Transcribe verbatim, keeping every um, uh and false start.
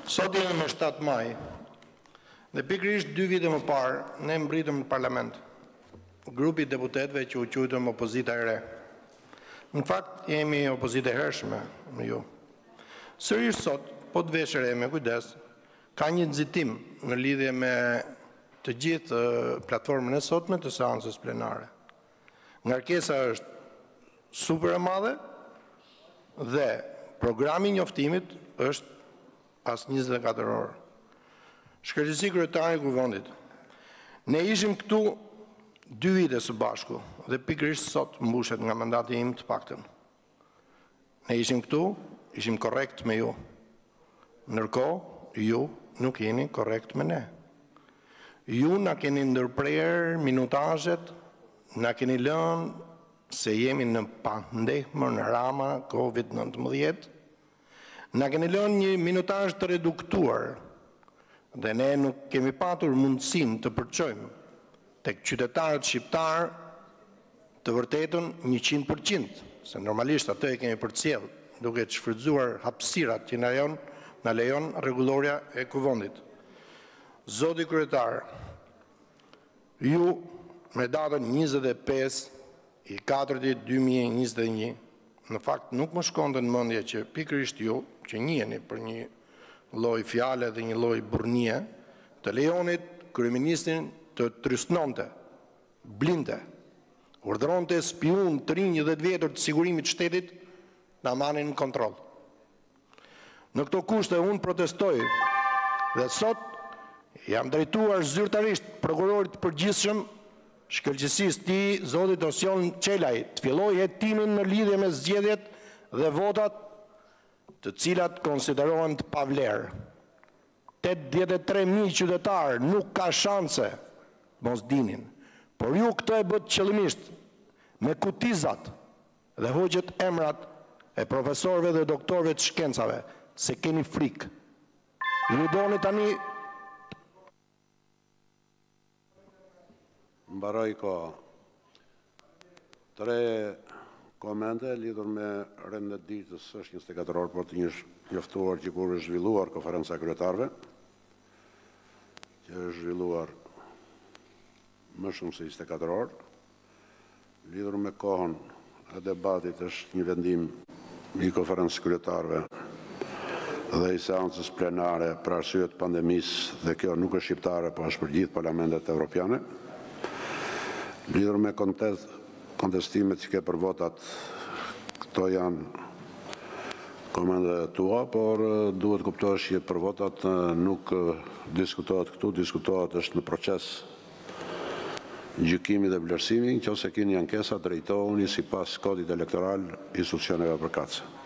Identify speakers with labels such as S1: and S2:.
S1: Sot jemi me shtatë maj, dhe pikërisht dy vite më parë, ne mbritëm në parlament, grupi deputetëve që u quajtëm opozita e re. Në fakt, jemi opozita e hershme me ju. Sërish sot, po të veshë re me kujdes, ka një nxitim në lidhje me të gjithë platformën e sotme të seancës plenare. Ngarkesa është super e madhe dhe programi i njoftimit është pas njëzet e katër orë. Shkërgjësi kryetari i kuvendit. Ne ishim këtu dy vite së bashku dhe pikërisht sot mbushet nga mandati im të paktën. Ne ishim këtu, ishim korrekt me ju. Ndërkohë, ju nuk jeni korrekt me ne. Ju na keni ndërprerë minutazhet, na keni lënë se jemi në pandehmën rama COVID nëntëmbëdhjetë, na keni lënë një minutazh të reduktuar dhe ne nuk kemi patur mundësinë të përçojmë tek qytetarët shqiptar të vërtetën njëqind përqind, se normalisht atë e kemi përcjell duke shfrytzuar hapësirat që na lejon, na lejon rregulloria e kuvendit. Zoti kryetar, ju me datën njëzet e pesë i katërti dy mijë e njëzet e një, në fakt nuk më shkonte në mendje që pikërisht ju, që njiheni për një lloj fjale dhe një lloj burrnie, të lejonit kryeministrin të trysnonte, blinte, urdhëronte spiun të rinj dhjetë vjetër të sigurimit të shtetit na marrin në kontroll. Në këto kushte unë protestoj dhe sot jam drejtuar zyrtarisht prokurorit përgjithshëm shkëlqësisë ti, zotit Osion Qelaj, të filloj hetimin në lidhje me zgjedhjet dhe votat të cilat konsiderohen të pavlerë. tetëdhjetë e tre mijë qytetarë nuk ka shanse mos dinin, por ju këtë e bët qëllimisht me kutizat dhe hoqët emrat e profesorëve dhe doktorëve të shkencave, se keni frikë. Ju doni tani
S2: Mbaroj ka tre komente lidhur me rëndet ditës është njëzet e katër orë, por të njoftuar që kur është zhvilluar konferenca kryetarëve, që është zhvilluar më shumë se njëzet e katër orë, lidhur me kohën e debatit është një vendim i konferencës kryetarëve dhe i seancës plenare për arsye të pandemisë, dhe kjo nuk është shqiptare, po është për gjithë parlamentet evropiane. Lidhur me kontest, kontestimet që ke për votat, këto janë komendet tua, por duhet kuptosh që për votat nuk diskutohet këtu, diskutohet është në proces gjykimi dhe vlerësimi, nëse keni ankesa drejtohuni sipas kodit elektoral institucioneve përkatëse.